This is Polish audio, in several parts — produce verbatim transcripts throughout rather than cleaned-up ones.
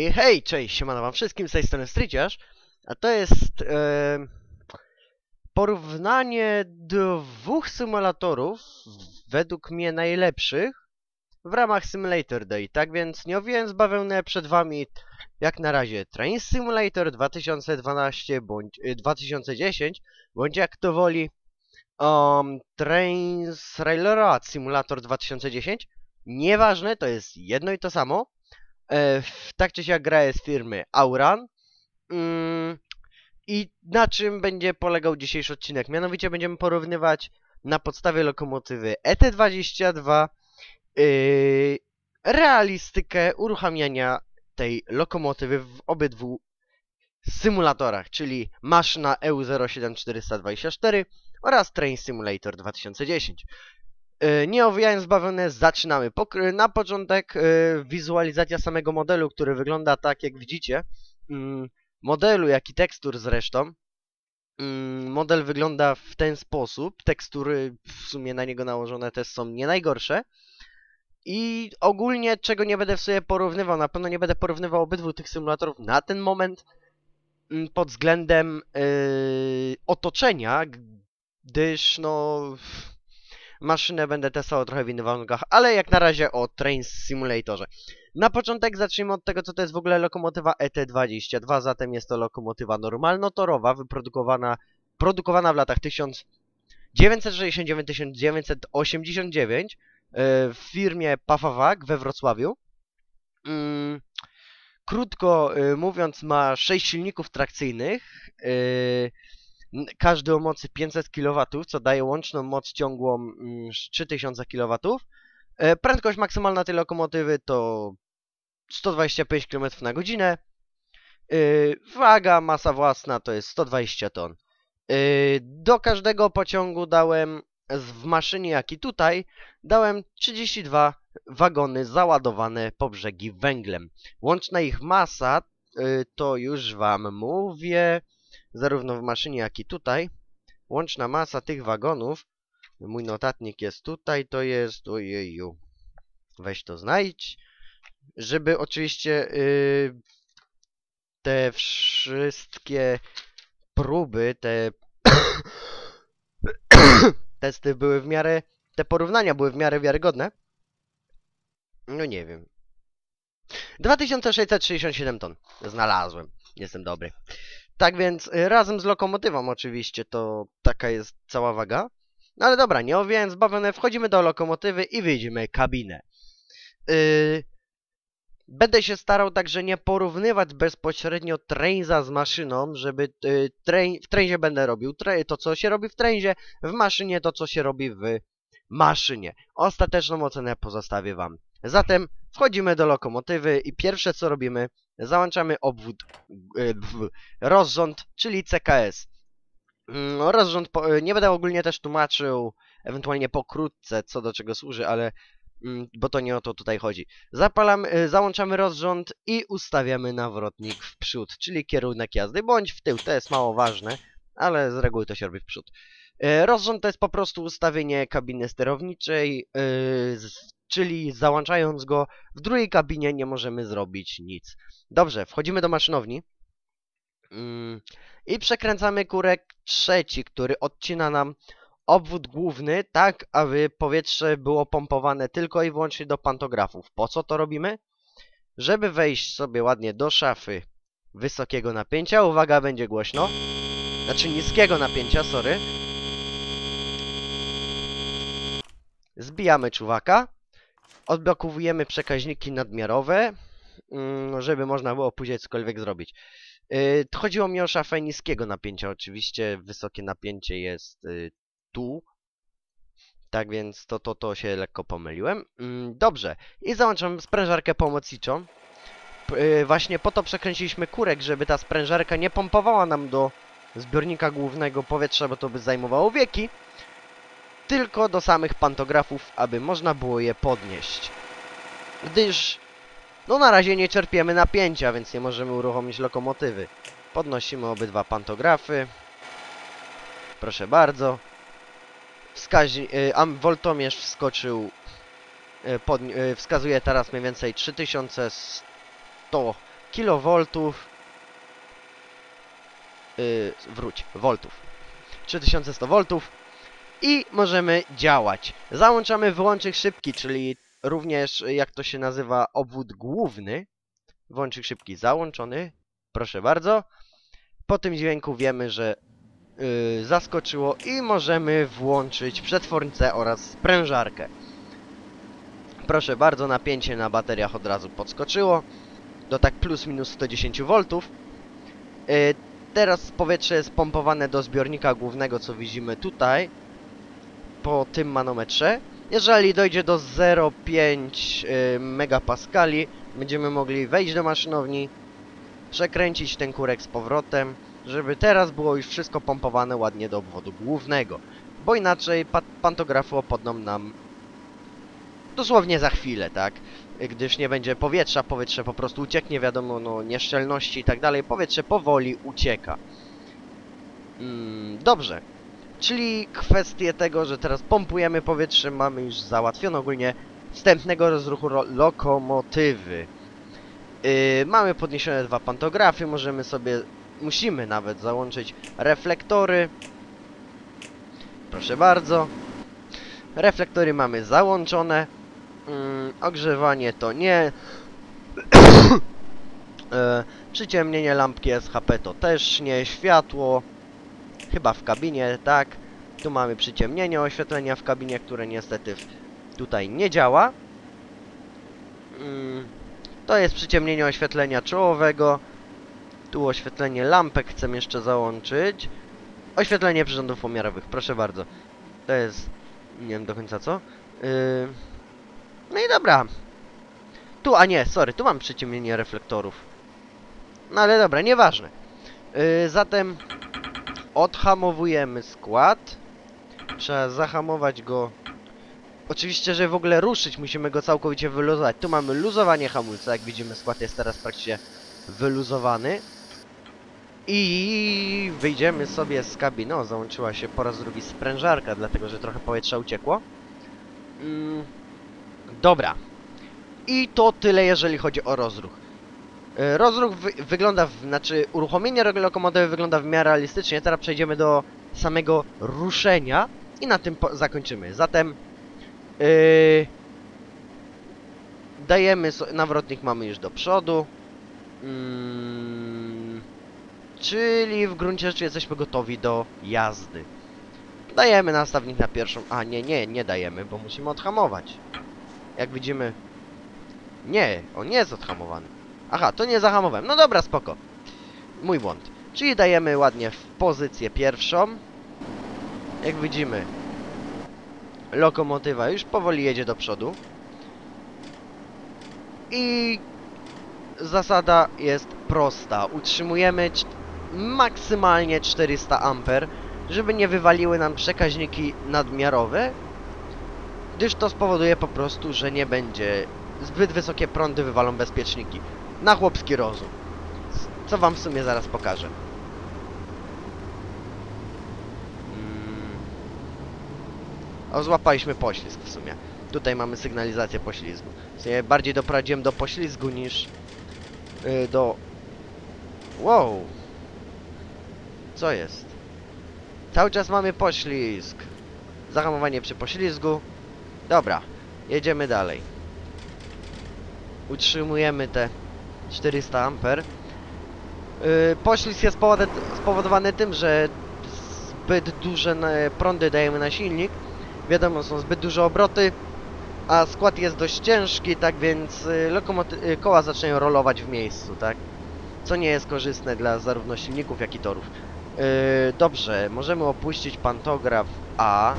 Hej, hej, cześć, siemano wam wszystkim, z tej strony Stryciarz, a to jest e, porównanie dwóch symulatorów, według mnie najlepszych, w ramach Simulator Day. Tak więc nie owijając bawełnę, przed wami jak na razie Train Simulator dwa tysiące dwanaście bądź e, dwa tysiące dziesięć, bądź jak to woli um, Train Railroad Simulator dwa tysiące dziesięć. Nieważne, to jest jedno i to samo. E, tak czy siak gra jest firmy Auran. Mm, I na czym będzie polegał dzisiejszy odcinek? Mianowicie będziemy porównywać na podstawie lokomotywy E T dwadzieścia dwa yy, realistykę uruchamiania tej lokomotywy w obydwu symulatorach, czyli maszyna E U zero siedem czterysta dwadzieścia cztery oraz Train Simulator dwa tysiące dziesięć. Nie owijając bawełnę, zaczynamy. Na początek wizualizacja samego modelu, który wygląda tak, jak widzicie. Modelu, jak i tekstur zresztą. Model wygląda w ten sposób. Tekstury w sumie na niego nałożone też są nie najgorsze. I ogólnie, czego nie będę w sobie porównywał, na pewno nie będę porównywał obydwu tych symulatorów na ten moment pod względem yy, otoczenia, gdyż no... maszynę będę testował trochę w innych warunkach, ale jak na razie o Train Simulatorze. Na początek zacznijmy od tego, co to jest w ogóle lokomotywa E T dwadzieścia dwa, zatem jest to lokomotywa normalnotorowa, wyprodukowana produkowana w latach tysiąc dziewięćset sześćdziesiąt dziewięć do tysiąc dziewięćset osiemdziesiąt dziewięć w firmie Pafawag we Wrocławiu. Hmm, krótko mówiąc, ma sześć silników trakcyjnych, każdy o mocy pięćset kilowatów, co daje łączną moc ciągłą trzy tysiące kilowatów. Prędkość maksymalna tej lokomotywy to sto dwadzieścia pięć kilometrów na godzinę. Waga, masa własna to jest sto dwadzieścia ton. Do każdego pociągu dałem, w maszynie jak i tutaj, dałem trzydzieści dwa wagony załadowane po brzegi węglem. Łączna ich masa to już wam mówię, zarówno w maszynie, jak i tutaj. Łączna masa tych wagonów, mój notatnik jest tutaj, to jest, ojeju, weź to znajdź, żeby oczywiście yy, te wszystkie próby, te testy były w miarę, te porównania były w miarę wiarygodne. No nie wiem. dwa tysiące sześćset sześćdziesiąt siedem ton znalazłem, jestem dobry. Tak więc razem z lokomotywą oczywiście to taka jest cała waga. No ale dobra, nie owijając bawełnę, wchodzimy do lokomotywy i wyjdziemy kabinę. Yy, będę się starał także nie porównywać bezpośrednio Trainsa z maszyną, żeby yy, train, w Trainsie będę robił tra to, co się robi w Trainsie, w maszynie to, co się robi w maszynie. Ostateczną ocenę pozostawię wam. Zatem wchodzimy do lokomotywy i pierwsze co robimy, załączamy obwód, yy, rozrząd, czyli C K S. Yy, rozrząd, po, nie będę ogólnie też tłumaczył, ewentualnie pokrótce, co do czego służy, ale yy, bo to nie o to tutaj chodzi. Zapalamy, yy, załączamy rozrząd i ustawiamy nawrotnik w przód, czyli kierunek jazdy, bądź w tył, to jest mało ważne, ale z reguły to się robi w przód. Yy, rozrząd to jest po prostu ustawienie kabiny sterowniczej, yy, z, czyli załączając go w drugiej kabinie nie możemy zrobić nic. Dobrze, wchodzimy do maszynowni yy, i przekręcamy kurek trzeci, który odcina nam obwód główny, tak aby powietrze było pompowane tylko i wyłącznie do pantografów. Po co to robimy? Żeby wejść sobie ładnie do szafy wysokiego napięcia. Uwaga, będzie głośno. Znaczy niskiego napięcia, sorry. Zbijamy czuwaka. Odblokowujemy przekaźniki nadmiarowe, żeby można było później cokolwiek zrobić. Chodziło mi o szafę niskiego napięcia, oczywiście wysokie napięcie jest tu. Tak więc to, to, to się lekko pomyliłem. Dobrze, i załączam sprężarkę pomocniczą. Właśnie po to przekręciliśmy kurek, żeby ta sprężarka nie pompowała nam do zbiornika głównego powietrza, bo to by zajmowało wieki, tylko do samych pantografów, aby można było je podnieść. Gdyż, no na razie nie czerpiemy napięcia, więc nie możemy uruchomić lokomotywy. Podnosimy obydwa pantografy. Proszę bardzo. Wskaźnik, y, woltomierz wskoczył, y, pod, y, wskazuje teraz mniej więcej trzy tysiące sto kilowoltów. Yy, wróć, voltów. trzy tysiące sto voltów. I możemy działać. Załączamy wyłącznik szybki, czyli również, jak to się nazywa, obwód główny. Wyłącznik szybki załączony. Proszę bardzo. Po tym dźwięku wiemy, że yy, zaskoczyło i możemy włączyć przetwornicę oraz sprężarkę. Proszę bardzo, napięcie na bateriach od razu podskoczyło do tak plus minus sto dziesięć voltów. Yy, teraz powietrze jest pompowane do zbiornika głównego, co widzimy tutaj, po tym manometrze. Jeżeli dojdzie do zero przecinek pięć yy, megapaskali, będziemy mogli wejść do maszynowni, przekręcić ten kurek z powrotem, żeby teraz było już wszystko pompowane ładnie do obwodu głównego, bo inaczej pa pantografu opodną nam dosłownie za chwilę, tak? Gdyż nie będzie powietrza, powietrze po prostu ucieknie, wiadomo, no nieszczelności i tak dalej, powietrze powoli ucieka. Mm, dobrze, czyli kwestię tego, że teraz pompujemy powietrze, mamy już załatwione ogólnie wstępnego rozruchu lokomotywy. Yy, mamy podniesione dwa pantografy, możemy sobie, musimy nawet załączyć reflektory. Proszę bardzo. Reflektory mamy załączone. Yy, ogrzewanie to nie. yy, przyciemnienie lampki S H P to też nie. Światło chyba w kabinie, tak. Tu mamy przyciemnienie oświetlenia w kabinie, które niestety tutaj nie działa. Yy. To jest przyciemnienie oświetlenia czołowego. Tu oświetlenie lampek chcę jeszcze załączyć. Oświetlenie przyrządów pomiarowych, proszę bardzo. To jest... nie wiem do końca co. Yy... No i dobra. Tu, a nie, sorry, tu mam przyciemnienie reflektorów. No ale dobra, nieważne. Yy, zatem odhamowujemy skład. Trzeba zahamować go. Oczywiście, żeby w ogóle ruszyć, musimy go całkowicie wyluzować. Tu mamy luzowanie hamulca, jak widzimy, skład jest teraz praktycznie wyluzowany. I wyjdziemy sobie z kabiny. O, załączyła się po raz drugi sprężarka, dlatego że trochę powietrza uciekło. Mm, dobra. I to tyle, jeżeli chodzi o rozruch. Yy, rozruch wy wygląda, w, znaczy uruchomienie lokomotywy wygląda w miarę realistycznie. Teraz przejdziemy do samego ruszenia i na tym zakończymy. Zatem Yy, dajemy so nawrotnik mamy już do przodu, yy, czyli w gruncie rzeczy jesteśmy gotowi do jazdy. Dajemy nastawnik na pierwszą, a nie, nie, nie dajemy, bo musimy odhamować. Jak widzimy, nie, on nie jest odhamowany. Aha, to nie zahamowałem, no dobra, spoko. Mój błąd. Czyli dajemy ładnie w pozycję pierwszą. Jak widzimy, lokomotywa już powoli jedzie do przodu. I zasada jest prosta. Utrzymujemy maksymalnie czterysta amperów, żeby nie wywaliły nam przekaźniki nadmiarowe, gdyż to spowoduje po prostu, że nie będzie zbyt wysokie prądy wywalą bezpieczniki. Na chłopski rozum. Co wam w sumie zaraz pokażę. O, złapaliśmy poślizg w sumie. Tutaj mamy sygnalizację poślizgu. W sumie bardziej doprowadziłem do poślizgu niż yy, do... Wow! Co jest? Cały czas mamy poślizg. Zahamowanie przy poślizgu. Dobra, jedziemy dalej. Utrzymujemy te czterysta amperów. Yy, poślizg jest spowodowany tym, że zbyt duże prądy dajemy na silnik. Wiadomo, są zbyt duże obroty, a skład jest dość ciężki, tak więc y, lokomoty- koła zaczynają rolować w miejscu, tak? Co nie jest korzystne dla zarówno silników, jak i torów. Yy, dobrze, możemy opuścić pantograf A,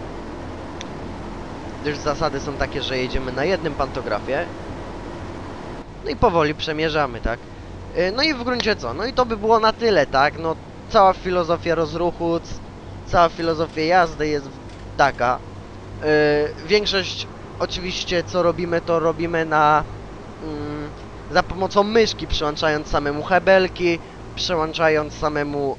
gdyż zasady są takie, że jedziemy na jednym pantografie. No i powoli przemierzamy, tak? Yy, no i w gruncie co? No i to by było na tyle, tak? No, cała filozofia rozruchu, cała filozofia jazdy jest taka. Yy, większość oczywiście co robimy, to robimy na yy, za pomocą myszki, przełączając samemu hebelki, przełączając samemu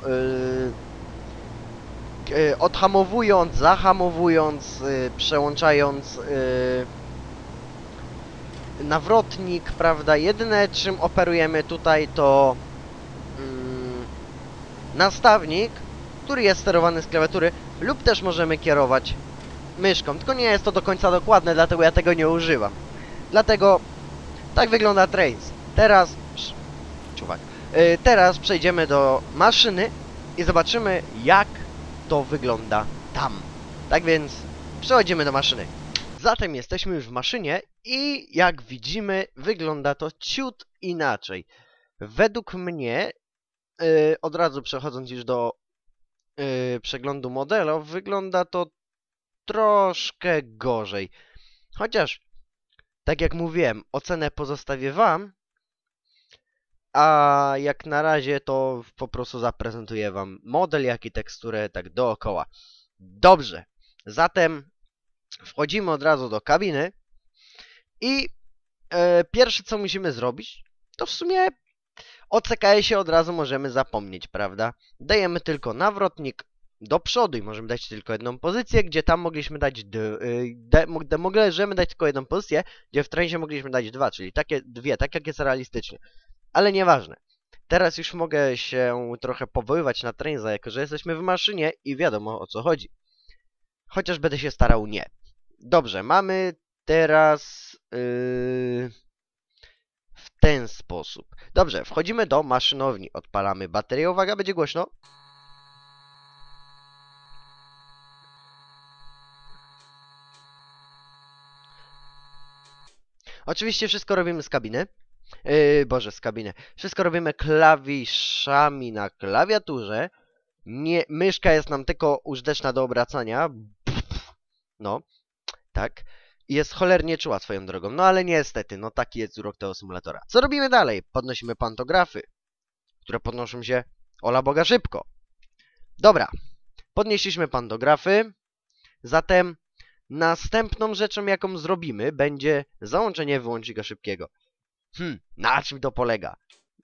yy, yy, odhamowując, zahamowując, yy, przełączając yy, nawrotnik, prawda? Jedyne czym operujemy tutaj to mm, nastawnik, który jest sterowany z klawiatury, lub też możemy kierować myszką, tylko nie jest to do końca dokładne, dlatego ja tego nie używam. Dlatego tak wygląda Trains. Teraz, czuwak, yy, teraz przejdziemy do maszyny i zobaczymy, jak to wygląda tam. Tak więc przechodzimy do maszyny. Zatem jesteśmy już w maszynie i jak widzimy, wygląda to ciut inaczej. Według mnie, yy, od razu przechodząc już do yy, przeglądu modelu, wygląda to troszkę gorzej. Chociaż, tak jak mówiłem, ocenę pozostawię wam, a jak na razie to po prostu zaprezentuję wam model, jak i teksturę tak dookoła. Dobrze, zatem wchodzimy od razu do kabiny i e, pierwsze co musimy zrobić, to w sumie o C K S-ie od razu możemy zapomnieć, prawda? Dajemy tylko nawrotnik do przodu i możemy dać tylko jedną pozycję, gdzie tam mogliśmy dać d, d, d, możemy dać tylko jedną pozycję, gdzie w Trainsie mogliśmy dać dwa, czyli takie dwie, tak jak jest realistycznie. Ale nieważne. Teraz już mogę się trochę powoływać na Trainsa, jako że jesteśmy w maszynie i wiadomo o co chodzi. Chociaż będę się starał nie. Dobrze, mamy teraz yy, w ten sposób. Dobrze, wchodzimy do maszynowni, odpalamy baterię. Uwaga, będzie głośno. Oczywiście wszystko robimy z kabiny. Yy, Boże, z kabiny. Wszystko robimy klawiszami na klawiaturze. Nie, myszka jest nam tylko użyteczna do obracania. No, tak. Jest cholernie czuła swoją drogą. No ale niestety, no taki jest urok tego symulatora. Co robimy dalej? Podnosimy pantografy, które podnoszą się ola Boga szybko. Dobra, podnieśliśmy pantografy. Zatem następną rzeczą, jaką zrobimy, będzie załączenie wyłącznika szybkiego. Hmm, na czym to polega?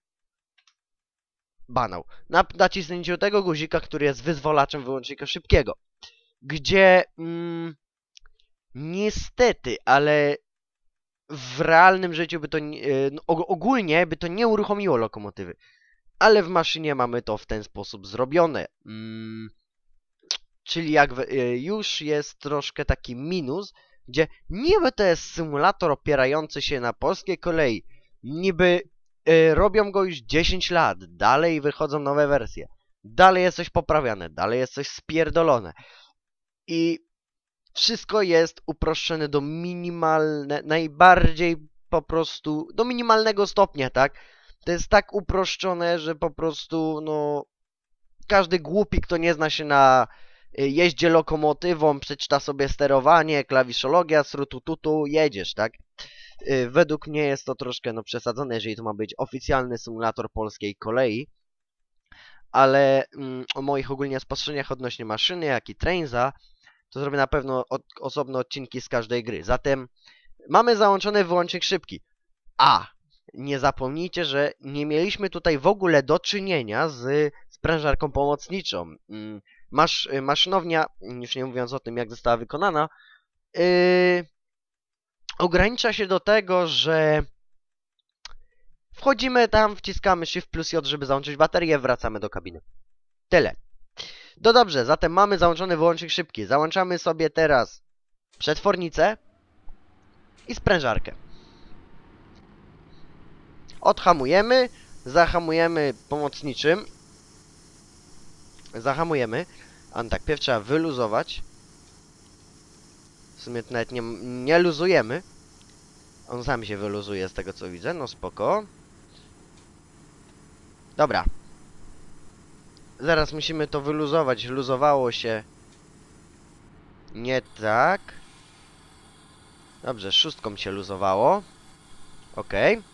Banał. Na naciśnięciu tego guzika, który jest wyzwolaczem wyłącznika szybkiego. Gdzie... Mm, niestety, ale w realnym życiu by to... No, ogólnie by to nie uruchomiło lokomotywy. Ale w maszynie mamy to w ten sposób zrobione. Mm, czyli jak już jest troszkę taki minus, gdzie niby to jest symulator opierający się na polskiej kolei. Niby y, robią go już dziesięć lat, dalej wychodzą nowe wersje. Dalej jest coś poprawiane, dalej jest coś spierdolone. I wszystko jest uproszczone do minimalne, najbardziej po prostu, do minimalnego stopnia, tak? To jest tak uproszczone, że po prostu, no, każdy głupi, kto nie zna się na jeździe lokomotywą, przeczyta sobie sterowanie, klawiszologia, srutututu, jedziesz, tak? Według mnie jest to troszkę no, przesadzone, jeżeli to ma być oficjalny symulator polskiej kolei. Ale mm, o moich ogólnie spostrzeżeniach odnośnie maszyny, jak i Trainsa, to zrobię na pewno od, osobne odcinki z każdej gry. Zatem mamy załączony wyłącznik szybki. A! Nie zapomnijcie, że nie mieliśmy tutaj w ogóle do czynienia z sprężarką pomocniczą. Masz, maszynownia, już nie mówiąc o tym, jak została wykonana, yy, ogranicza się do tego, że wchodzimy tam, wciskamy Shift plus J, żeby załączyć baterię, wracamy do kabiny. Tyle. No dobrze, zatem mamy załączony wyłącznik szybki. Załączamy sobie teraz przetwornicę i sprężarkę. Odhamujemy, zahamujemy pomocniczym. Zahamujemy. A tak, pierw trzeba wyluzować. W sumie to nawet nie, nie luzujemy. On sam się wyluzuje z tego co widzę, no spoko. Dobra. Zaraz musimy to wyluzować. Luzowało się nie tak. Dobrze, szóstką się luzowało. Okej. Okay.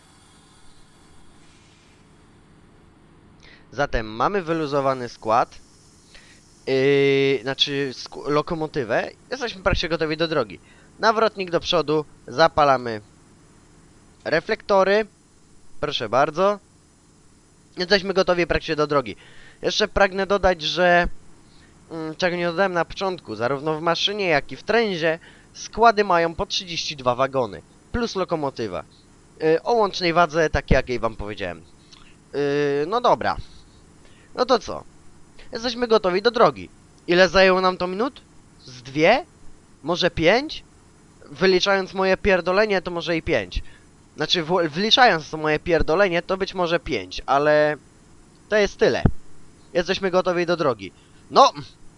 Zatem mamy wyluzowany skład. Yy, znaczy lokomotywę. Jesteśmy praktycznie gotowi do drogi. Nawrotnik do przodu. Zapalamy reflektory. Proszę bardzo. Jesteśmy gotowi praktycznie do drogi. Jeszcze pragnę dodać, że mm, czego nie dodałem na początku, zarówno w maszynie, jak i w Trainsie składy mają po trzydzieści dwa wagony. plus lokomotywa. Yy, o łącznej wadze, tak jakiej wam powiedziałem. Yy, no dobra. No to co? Jesteśmy gotowi do drogi. Ile zajęło nam to minut? Z dwie? Może pięć? Wyliczając moje pierdolenie, to może i pięć. Znaczy, wliczając to moje pierdolenie, to być może pięć, ale to jest tyle. Jesteśmy gotowi do drogi. No!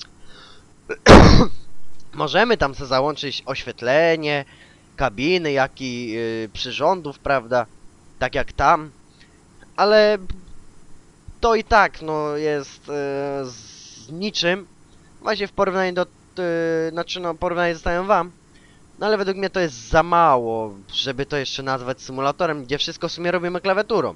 Możemy tam sobie załączyć oświetlenie, kabiny, jak i yy, przyrządów, prawda? Tak jak tam. Ale to i tak, no, jest yy, z niczym. Właśnie w porównaniu do... Yy, znaczy, no, porównanie zostawiam wam. No ale według mnie to jest za mało, żeby to jeszcze nazwać symulatorem, gdzie wszystko w sumie robimy klawiaturą.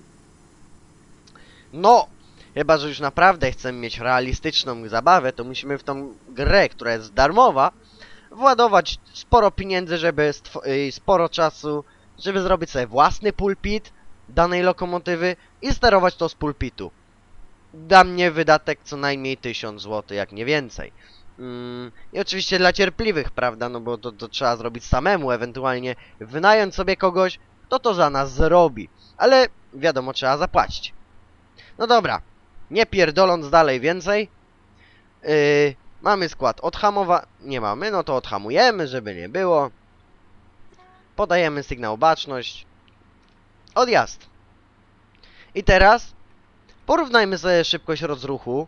No, chyba że już naprawdę chcemy mieć realistyczną zabawę, to musimy w tą grę, która jest darmowa, władować sporo pieniędzy, żeby i sporo czasu, żeby zrobić sobie własny pulpit danej lokomotywy i sterować to z pulpitu. Da mnie wydatek co najmniej tysiąc złotych, jak nie więcej. Mm, I oczywiście dla cierpliwych, prawda, no bo to, to trzeba zrobić samemu, ewentualnie wynająć sobie kogoś, to to za nas zrobi. Ale wiadomo, trzeba zapłacić. No dobra, nie pierdoląc dalej więcej, yy, mamy skład odhamowa... Nie mamy, no to odhamujemy, żeby nie było. Podajemy sygnał baczność. Odjazd. I teraz porównajmy sobie szybkość rozruchu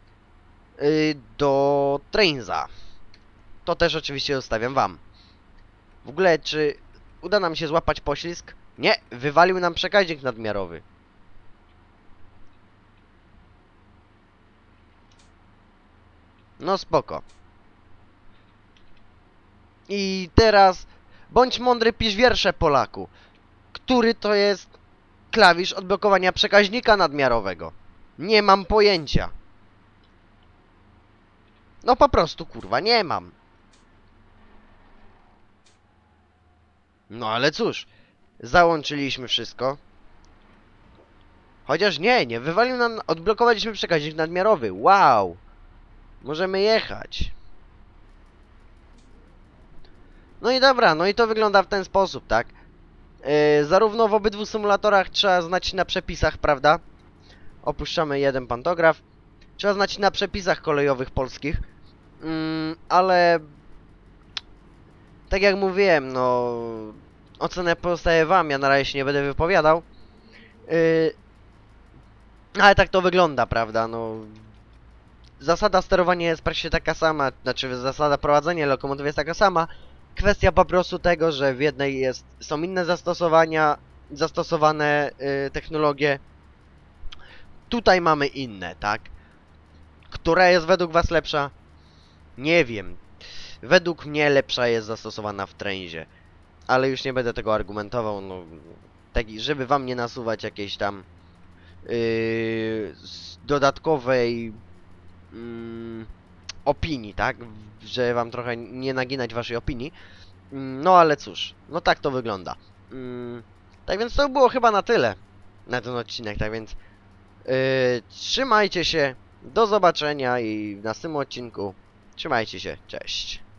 do Trainsa. To też oczywiście zostawiam wam. W ogóle, czy uda nam się złapać poślizg? Nie, wywalił nam przekaźnik nadmiarowy. No spoko. I teraz bądź mądry, pisz wiersze, Polaku. Który to jest klawisz odblokowania przekaźnika nadmiarowego? Nie mam pojęcia. No po prostu, kurwa, nie mam. No ale cóż, załączyliśmy wszystko. Chociaż nie, nie wywalił nam, odblokowaliśmy przekaźnik nadmiarowy. Wow! Możemy jechać. No i dobra, no i to wygląda w ten sposób, tak? Yy, zarówno w obydwu symulatorach trzeba znać na przepisach, prawda? Opuszczamy jeden pantograf. Trzeba znać na przepisach kolejowych polskich. Yy, ale... Tak jak mówiłem, no... Ocenę pozostaje wam, ja na razie się nie będę wypowiadał. Yy, ale tak to wygląda, prawda? No... Zasada sterowania jest praktycznie taka sama, znaczy zasada prowadzenia lokomotywy jest taka sama. Kwestia po prostu tego, że w jednej jest, są inne zastosowania, zastosowane yy, technologie. Tutaj mamy inne, tak? Która jest według was lepsza? Nie wiem. Według mnie lepsza jest zastosowana w Trainsie. Ale już nie będę tego argumentował, no... Tak, żeby wam nie nasuwać jakiejś tam... Yy, dodatkowej... Yy, opinii, tak? Że wam trochę nie naginać waszej opinii. No ale cóż, no tak to wygląda. Tak więc to było chyba na tyle na ten odcinek, tak więc yy, trzymajcie się, do zobaczenia i w następnym odcinku. Trzymajcie się, cześć.